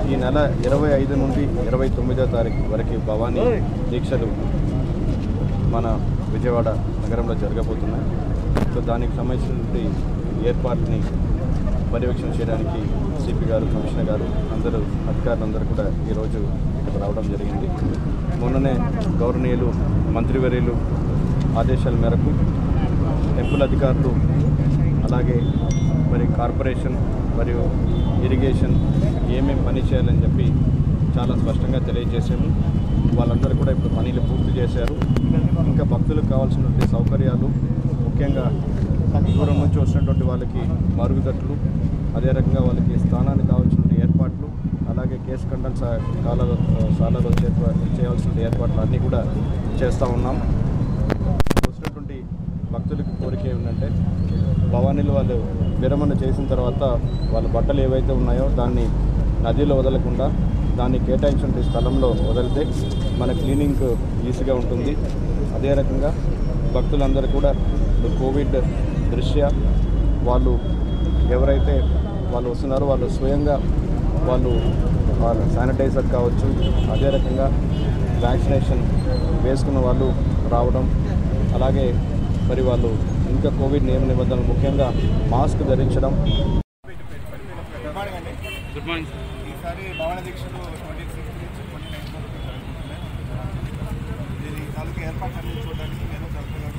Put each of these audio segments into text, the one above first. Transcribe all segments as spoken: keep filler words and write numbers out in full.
ఈ నెల ఇరవై ఐదు నుండి ఇరవై తొమ్మిదో తారీఖు వరకు భవానీ దీక్షలు మన విజయవాడ నగరంలో జరగబోతున్నాయి. సో దానికి సంబంధించినటువంటి ఏర్పాట్ని పర్యవేక్షణ చేయడానికి సిపి గారు, కమిషనర్ గారు, అందరూ అధికారులందరూ కూడా ఈరోజు ఇక్కడికి రావడం జరిగింది. మొన్ననే గౌరవనీయులు మంత్రివర్యులు ఆదేశాల మేరకు టెంపుల్ అధికారులు, అలాగే మరి కార్పొరేషన్ మరియు ఇరిగేషన్ ఏమేమి పని చేయాలని చెప్పి చాలా స్పష్టంగా తెలియజేసాము. వాళ్ళందరూ కూడా ఇప్పుడు పనులు పూర్తి చేశారు. ఇంకా భక్తులకు కావాల్సినటువంటి సౌకర్యాలు, ముఖ్యంగా దూరం నుంచి వచ్చినటువంటి వాళ్ళకి మరుగుదొడ్లు, అదే రకంగా వాళ్ళకి స్థానానికి కావాల్సిన ఏర్పాట్లు, అలాగే కేసు కండల్ కాలాల సాలలో చేయాల్సిన ఏర్పాట్లు అన్నీ కూడా చేస్తూ ఉన్నాం. వచ్చినటువంటి భక్తులకు కోరిక ఏమిటంటే భవానీలు వాళ్ళు విరమణ చేసిన తర్వాత వాళ్ళ బట్టలు ఏవైతే ఉన్నాయో దాన్ని నదిలో వదలకుండా దాన్ని కేటాయించిన స్థలంలో వదిలితే మన క్లీనింగ్ ఈజీగా ఉంటుంది. అదే రకంగా భక్తులందరూ కూడా కోవిడ్ దృష్ట్యా వాళ్ళు ఎవరైతే వాళ్ళు వస్తున్నారో వాళ్ళు స్వయంగా వాళ్ళు వాళ్ళ శానిటైజర్ కావచ్చు, అదే రకంగా వ్యాక్సినేషన్ వేసుకున్న వాళ్ళు రావడం, అలాగే మరి వాళ్ళు ఇంకా కోవిడ్ నియమ నిబంధనలు ముఖ్యంగా మాస్క్ ధరించడం. Good morning sir. ఈసారి భవన దీక్షలు ట్వంటీ సిక్స్త్ నుంచి ట్వంటీ నైన్త్ వరకు జరుగుతున్నాయి. దీని తాలూకు ఏర్పాట్లన్నీ చూడడానికి నేను కలెక్టర్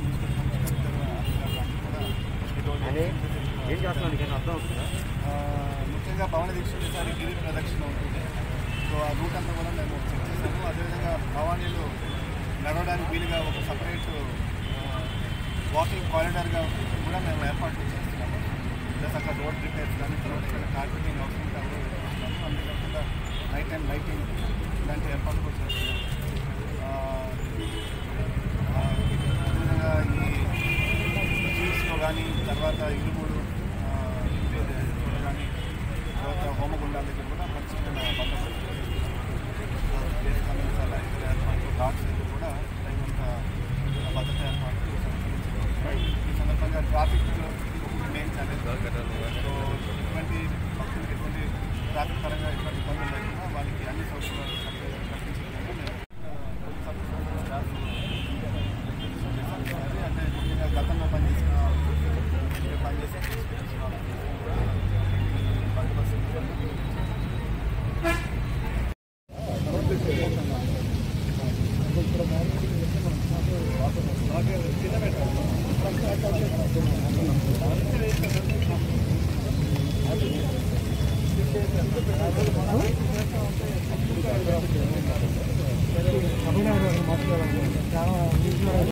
ఏం చేస్తున్నాను అర్థం అవుతుందా? ముఖ్యంగా భవన దీక్షలు ఈసారి గిరి ప్రదక్షిణ ఉంటుంది. సో ఆ రూట్ అంతా కూడా మేము చెక్ చేశాము. అదేవిధంగా భవానీలు నడవడానికి వీలుగా ఒక సపరేట్ వాకింగ్ కారిడార్గా కూడా మేము ఏర్పాట్లు చేస్తున్నాము. ప్లస్ అక్కడ రోడ్ రిపేర్స్ కానీ, తర్వాత ఇక్కడ కార్పెటింగ్ అవసరం కూడా చేస్తున్నాము. అంతేకాకుండా నైట్ అండ్ లైటింగ్ ఇలాంటి ఏర్పాట్లు కూడా చేస్తున్నాము. అదేవిధంగా ఈ స్ట్రీట్స్లో కానీ, తర్వాత ఇరుములు కానీ, తర్వాత హోమగుండాల దగ్గర కూడా ఖచ్చితంగా బందోబస్తు చాలా ఇతర ఏర్పాట్లు, ఘాట్స్ దగ్గర కూడా తగినంత భద్రత ఏర్పాట్లు. ఈ సందర్భంగా ట్రాఫిక్ మెయిన్ ఛాలెంజ్. సో ఇటువంటి భక్తులకు ఎటువంటి ట్రాఫిక్ పరంగా ఎటువంటి ఇబ్బందులు లేకుండా వాళ్ళకి అన్ని సౌకర్యాలు కల్పించడం అంటే ముఖ్యంగా గతంలో పనిచేసిన పనిచేసే